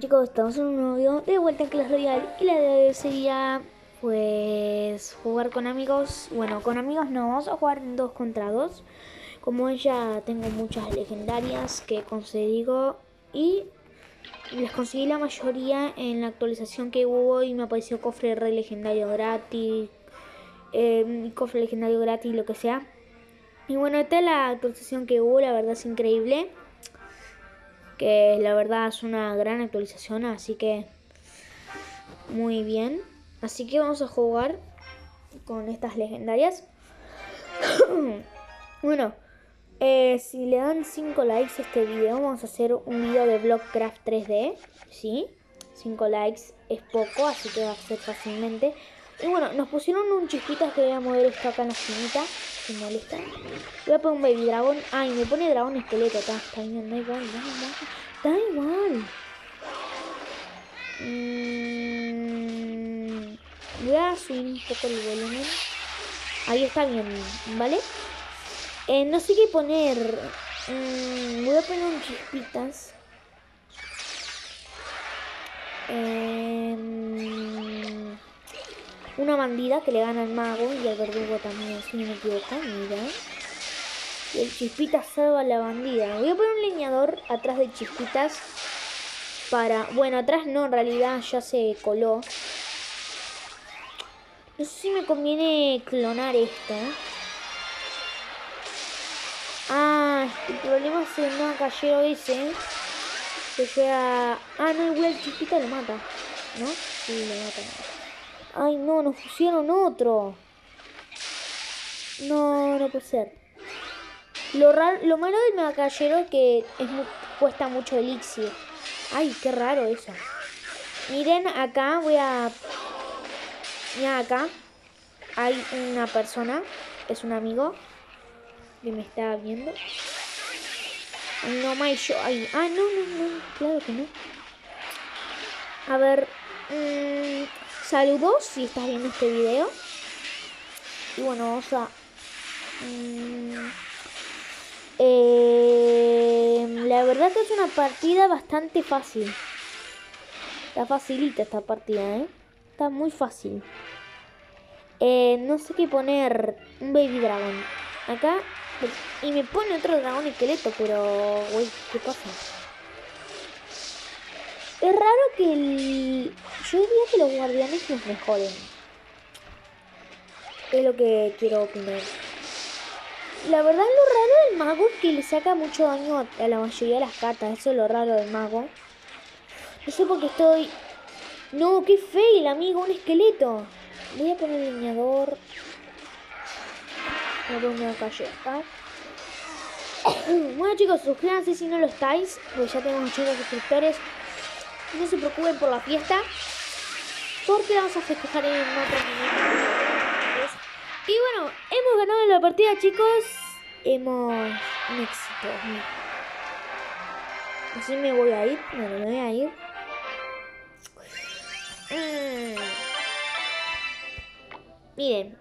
Chicos, estamos en un nuevo video de vuelta en Clash Royale y la de hoy sería pues jugar con amigos. Bueno, con amigos no, vamos a jugar en 2 contra 2. Como ya tengo muchas legendarias que conseguí y les conseguí la mayoría en la actualización que hubo y me apareció cofre re legendario gratis, cofre legendario gratis, lo que sea. Y bueno, esta es la actualización que hubo, la verdad es increíble. Que la verdad es una gran actualización, así que muy bien. Así que vamos a jugar con estas legendarias. Bueno, si le dan 5 likes a este video, vamos a hacer un video de Blockcraft 3D. ¿Sí? 5 likes es poco, así que va a ser fácilmente. Y bueno, nos pusieron un chispitas que voy a mover esto acá en la esquinita. Si molesta. Voy a poner un baby dragón. Ay, me pone dragón esqueleto. Está bien, da igual, da igual. Voy a subir un poco el volumen. Ahí está bien, ¿vale? No sé qué poner. Voy a poner un chispitas. Una bandida que le gana al mago y al verdugo también, si no me equivoco, mira. Y el chispitas salva a la bandida. Voy a poner un leñador atrás de chispitas. Para... Bueno, atrás no, en realidad ya se coló. No sé si me conviene clonar esto. Ah, el problema es el no cayero ese. Que llega... Ah, no, igual el chispita lo mata. ¿No? Sí, lo mata. Ay, no, nos pusieron otro. No, no puede ser. Lo malo del megacallero es que cuesta mucho elixir. Ay, qué raro eso. Miren, acá voy a... Mira acá. Hay una persona. Es un amigo. Que me está viendo. Ay, no, Mayo. Ay, ah, no. Claro que no. A ver. Saludos si estás viendo este video. Y bueno, vamos a... la verdad que es una partida bastante fácil. Está facilita esta partida, Está muy fácil. No sé qué poner. Un baby dragon. Acá. Y me pone otro dragón esqueleto, pero... Uy, ¿qué pasa? Es raro que el... Yo diría que los guardianes nos mejoren. Es lo que quiero opinar. La verdad lo raro del mago es que le saca mucho daño a la mayoría de las cartas. Eso es lo raro del mago. No sé por qué estoy... No, qué fail, amigo, un esqueleto. Voy a poner el leñador. Voy a poner una calle acá. Bueno chicos, suscríbanse si no lo estáis, porque ya tenemos 80 suscriptores. No se preocupen por la fiesta, porque la vamos a festejar en otro momento. Y bueno, hemos ganado la partida, chicos. Hemos... un éxito. Así me voy a ir. Bueno, me voy a ir. Miren.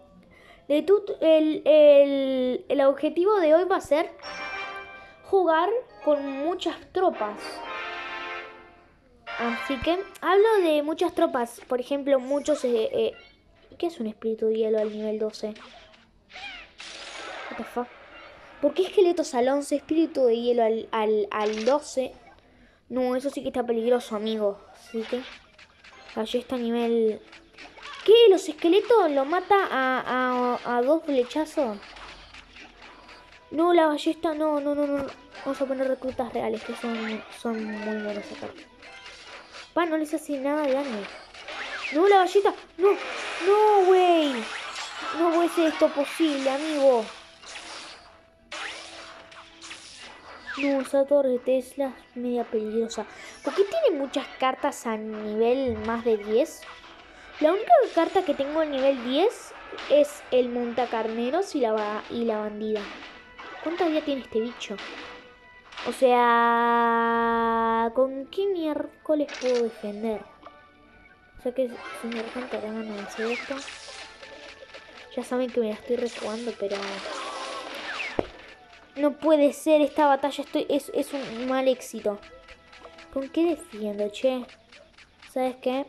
El objetivo de hoy va a ser jugar con muchas tropas. Así que hablo de muchas tropas. Por ejemplo, muchos... ¿qué es un espíritu de hielo al nivel 12? What the fuck? ¿Por qué esqueletos al 11? Espíritu de hielo al 12. No, eso sí que está peligroso, amigo. Así que... Ballesta a nivel... ¿Qué? ¿Los esqueletos lo mata a 2 flechazos? No, la ballesta no. Vamos a poner reclutas reales, que son muy buenas acá. Pa, no les hace nada de daño. No, la ballesta. No, güey. No puede ser esto posible, amigo. No, esa torre de Tesla es media peligrosa. ¿Por qué tiene muchas cartas a nivel más de 10? La única carta que tengo a nivel 10 es el montacarneros y la bandida. ¿Cuánta vida tiene este bicho? O sea... ¿Con qué miércoles puedo defender? O sea que si me te ganas de hacer esto. Ya saben que me la estoy rejugando, pero... No puede ser esta batalla, es un mal éxito. ¿Con qué defiendo, che? ¿Sabes qué?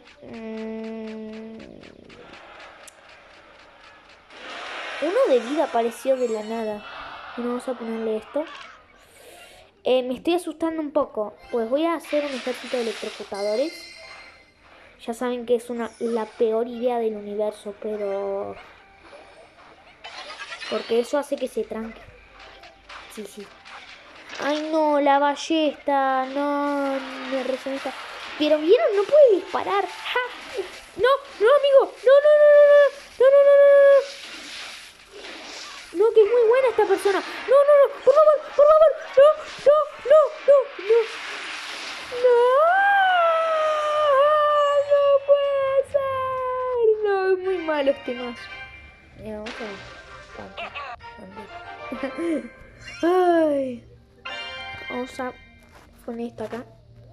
Uno de vida apareció de la nada. Bueno, vamos a ponerle esto. Me estoy asustando un poco. Pues voy a hacer un ejército de electrocutadores. Ya saben que es la peor idea del universo, pero... porque eso hace que se tranque. Sí, sí. Ay, no, la ballesta. No, me resonista. Pero vieron, no puede disparar. ¡Ja! No, no, amigo. No, no, no, no, no. No, no, no, no, no. No, que es muy buena esta persona. No, no, no. Por favor, por favor. No, no, no, no, no. No. No puede ser. No, es muy malo este mazo. Mira, vamos a ver. Ay. Vamos a poner esto acá.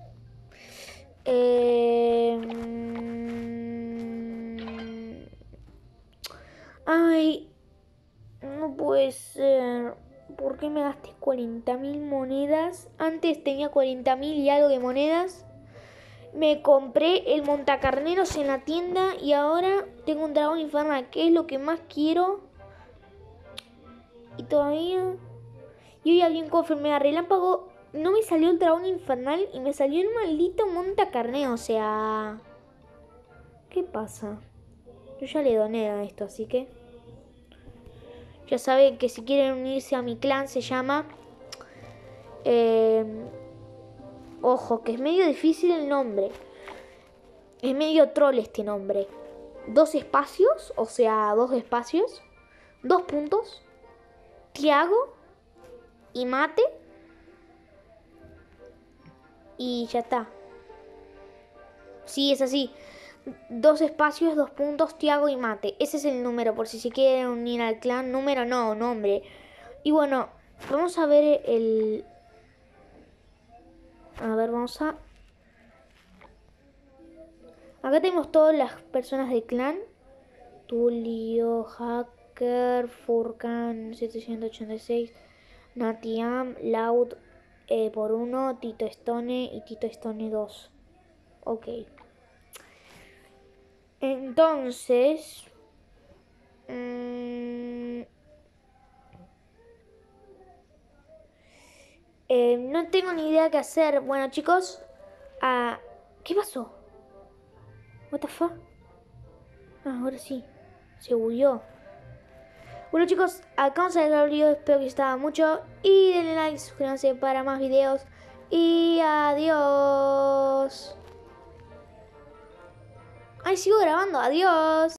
Ay, no puede ser. ¿Por qué me gasté 40.000 monedas? Antes tenía 40.000 y algo de monedas. Me compré el montacarneros en la tienda y ahora tengo un dragón infernal, que es lo que más quiero. Y todavía... Y hoy había un cofre mega relámpago. No me salió el dragón infernal y me salió el maldito montacarnero. O sea... ¿qué pasa? Yo ya le doné a esto, así que... ya saben que si quieren unirse a mi clan se llama... ojo, que es medio difícil el nombre. Es medio troll este nombre. 2 espacios, o sea, 2 espacios. 2 puntos. Tiago y Mate. Y ya está. Sí, es así. 2 espacios, 2 puntos, Tiago y Mate. Ese es el número, por si se quieren unir al clan. Número no, nombre. Y bueno, vamos a ver el... a ver, vamos a... acá tenemos todas las personas del clan. Tulio, Hacker, Furkan 786, Natiam, Loud por 1, Tito Stone y Tito Stone 2. Ok. Entonces... no tengo ni idea qué hacer. Bueno, chicos. ¿Qué pasó? What the fuck? Ahora sí. Se bugueó. Bueno, chicos, acá vamos a dejar el video. Espero que os gustaba mucho. Y denle like, suscríbanse para más videos. Y adiós. Ay, sigo grabando. Adiós.